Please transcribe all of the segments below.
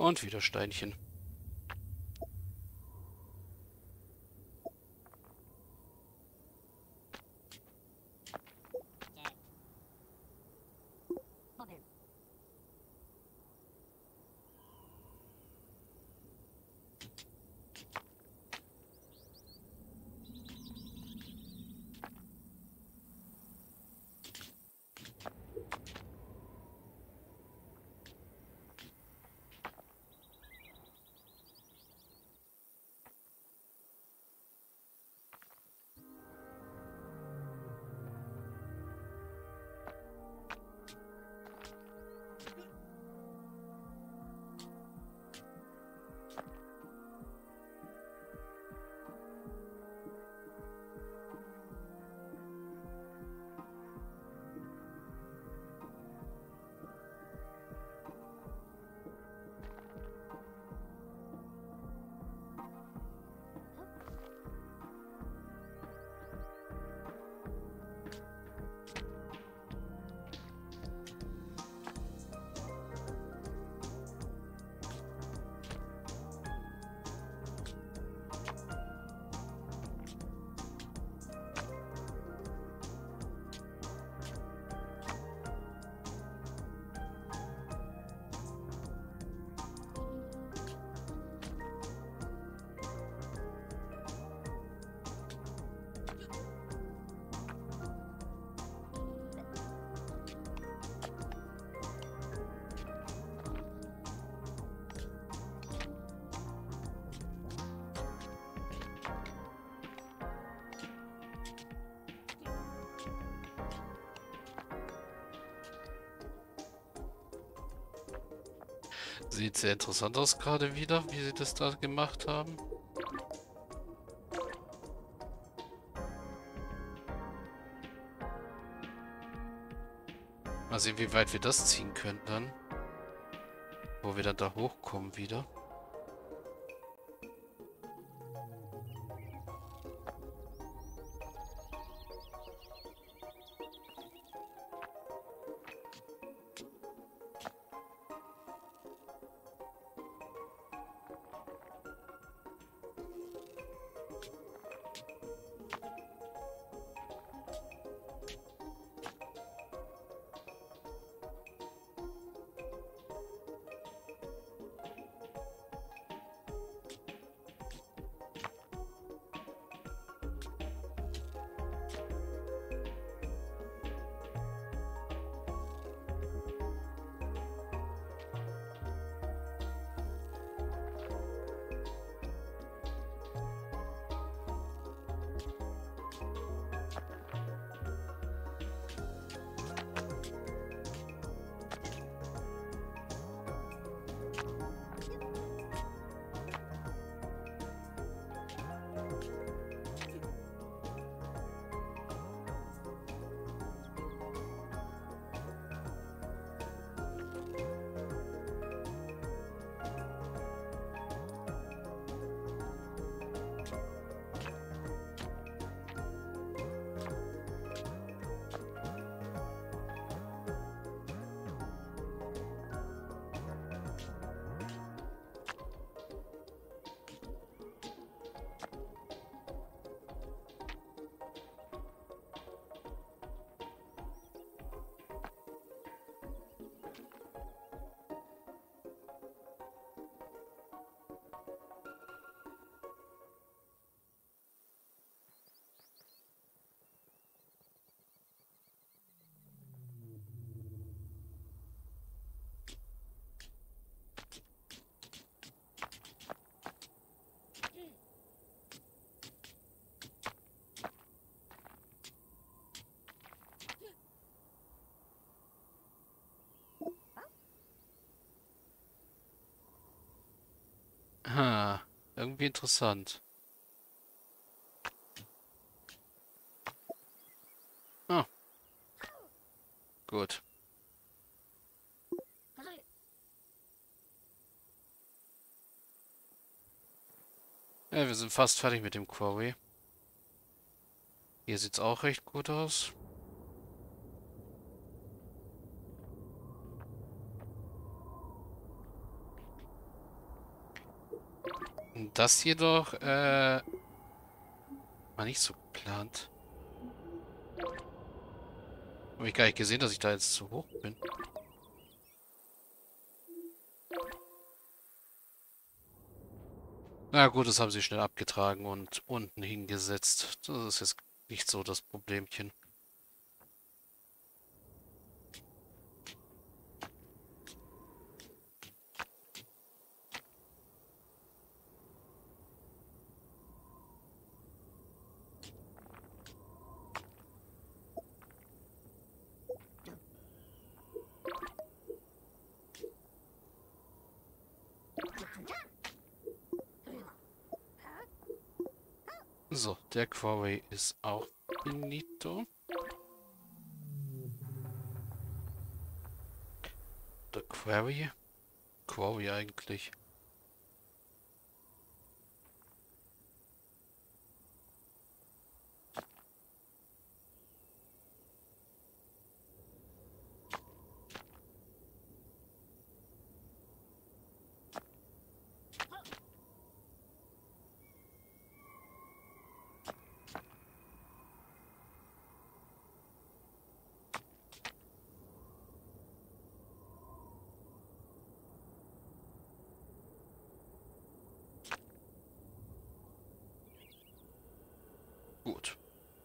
Und wieder Steinchen. Sieht sehr interessant aus gerade wieder, wie sie das da gemacht haben. Mal sehen, wie weit wir das ziehen können dann. Wo wir dann da hochkommen wieder. Ha, irgendwie interessant. Ah, gut. Ja, wir sind fast fertig mit dem Quarry. Hier sieht's auch recht gut aus. das jedoch, war nicht so geplant. Habe ich gar nicht gesehen, dass ich da jetzt zu hoch bin. Na gut, das haben sie schnell abgetragen und unten hingesetzt. Das ist jetzt nicht so das Problemchen. So, der Quarry ist auch finito. Der Quarry? Quarry eigentlich. Gut.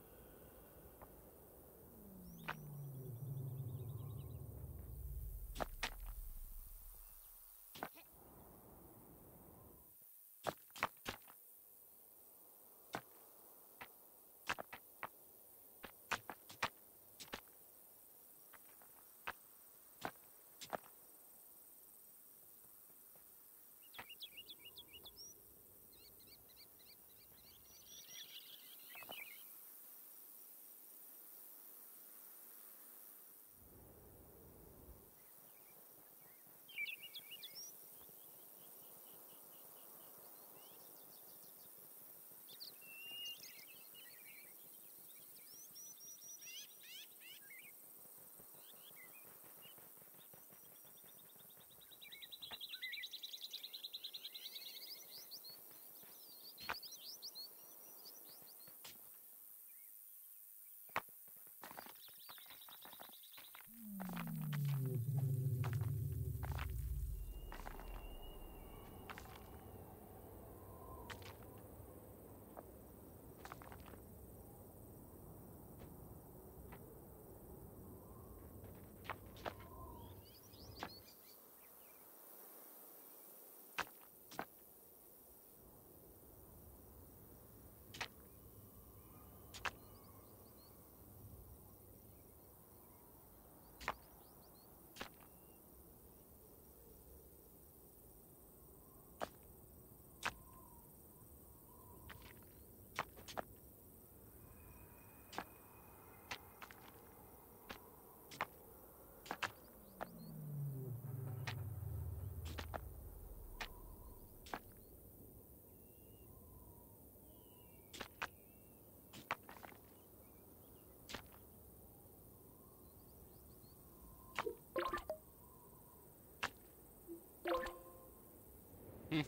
Hm.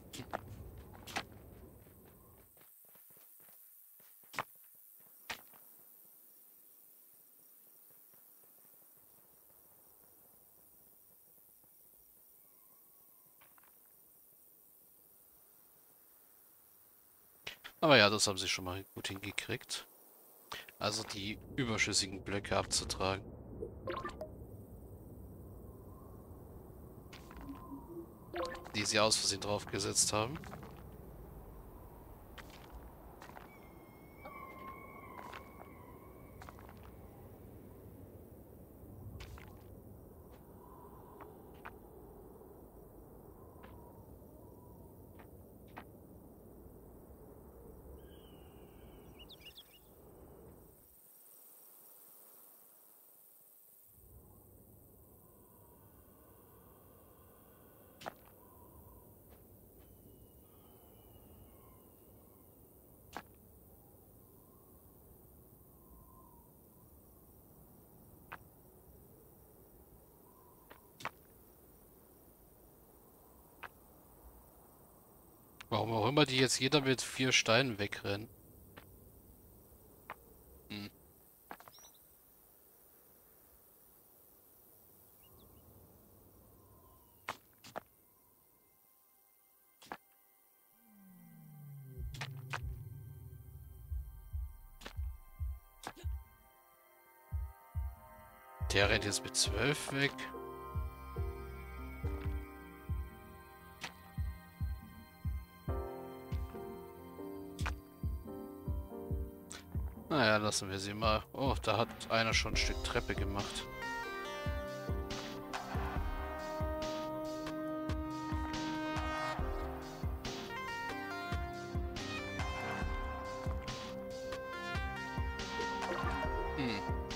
Aber ja, das haben sie schon mal gut hingekriegt. Also die überschüssigen Blöcke abzutragen. Die sie aus Versehen draufgesetzt haben. Warum auch immer die jetzt jeder mit 4 Steinen wegrennen. Hm. Der rennt jetzt mit 12 weg. Naja, lassen wir sie mal. Oh, da hat einer schon ein Stück Treppe gemacht. Hm.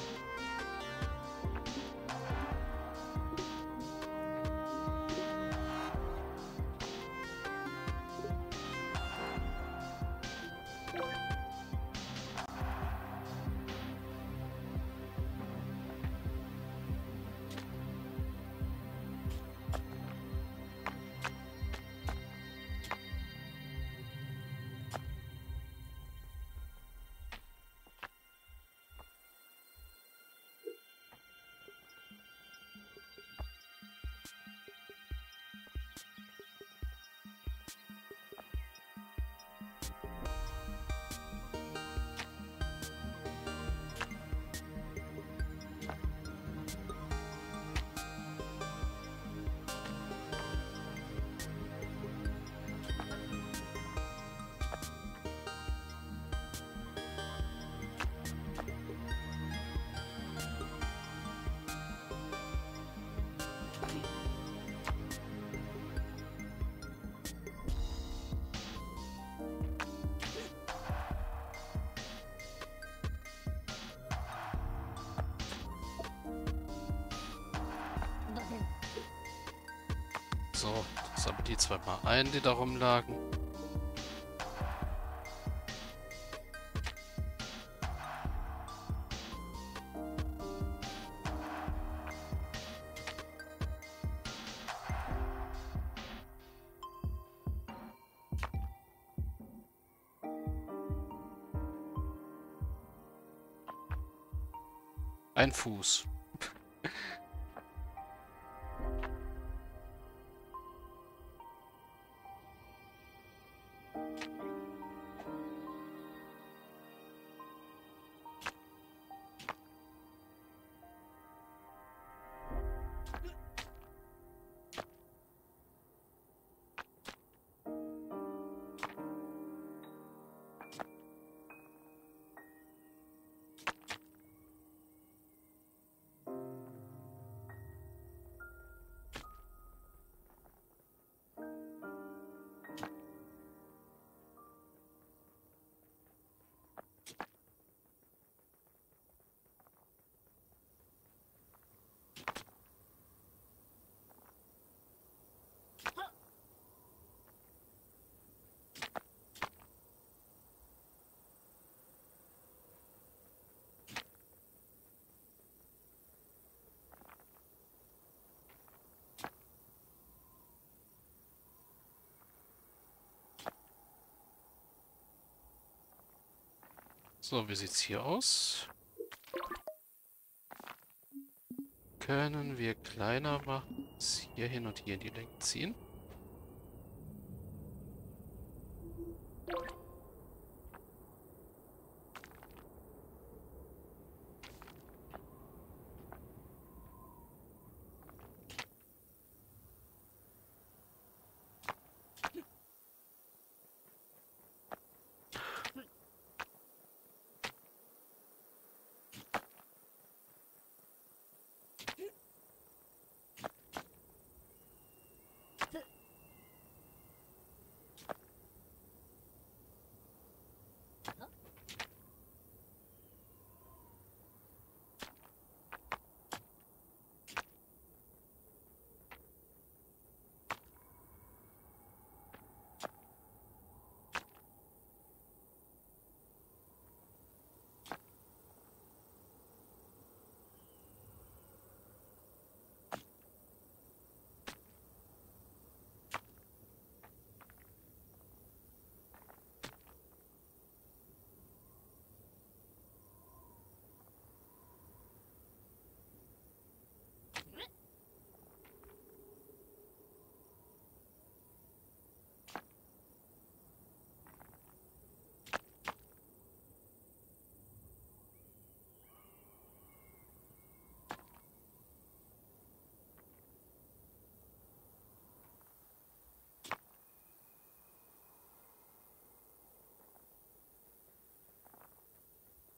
So, das haben die zweimal ein, die da rumlagen. Ein Fuß. So, wie sieht's hier aus? Können wir kleiner machen? Das hier hin und hier in die Länge ziehen.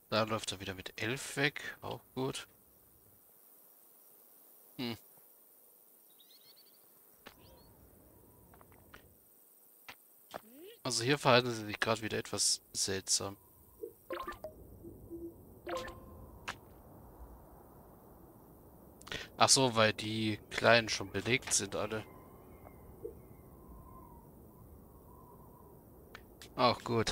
Da läuft er wieder mit 11 weg. Auch gut. Hm. Also hier verhalten sie sich gerade wieder etwas seltsam. Ach so, weil die Kleinen schon belegt sind alle. Auch gut.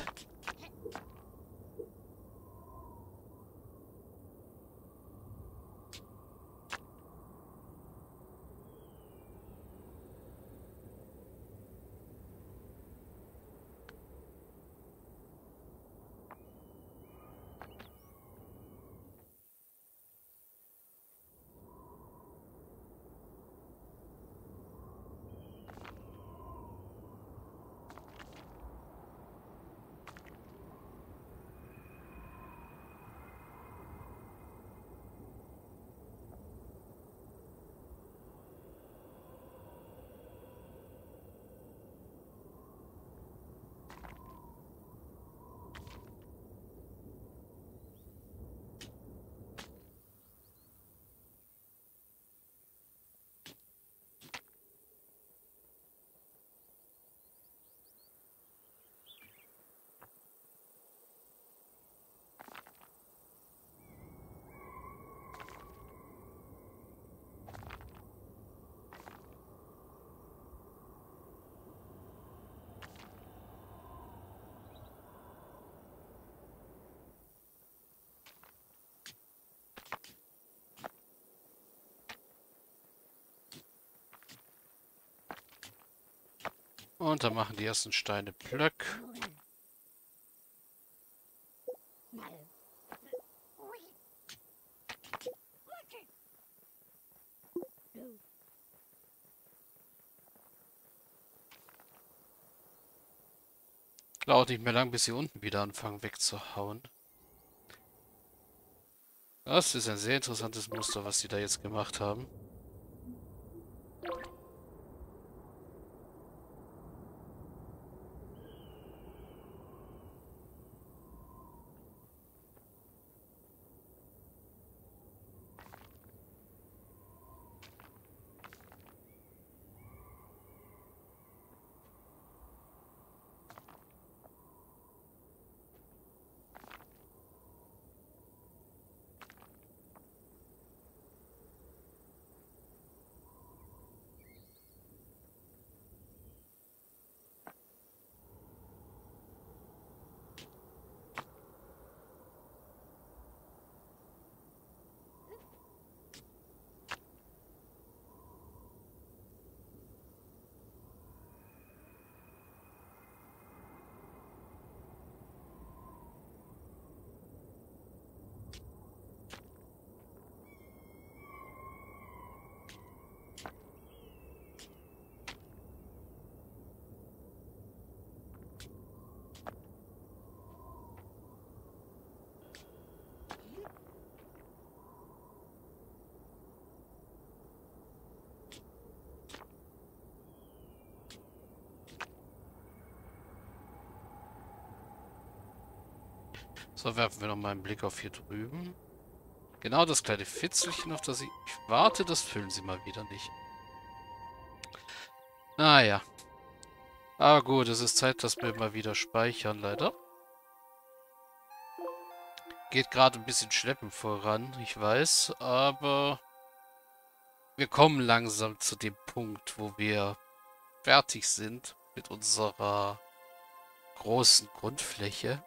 Und dann machen die ersten Steine Blöck. Dauert nicht mehr lang, bis sie unten wieder anfangen wegzuhauen. Das ist ein sehr interessantes Muster, was sie da jetzt gemacht haben. So, werfen wir noch mal einen Blick auf hier drüben. Genau das kleine Fitzelchen, auf das ich warte, das füllen sie mal wieder nicht. Naja. Aber gut, es ist Zeit, dass wir mal wieder speichern, leider. Geht gerade ein bisschen schleppend voran, ich weiß, aber wir kommen langsam zu dem Punkt, wo wir fertig sind mit unserer großen Grundfläche.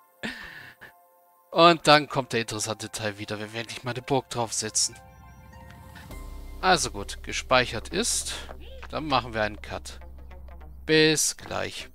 Und dann kommt der interessante Teil wieder, wenn wir endlich mal eine Burg draufsetzen. Also gut, gespeichert ist. Dann machen wir einen Cut. Bis gleich.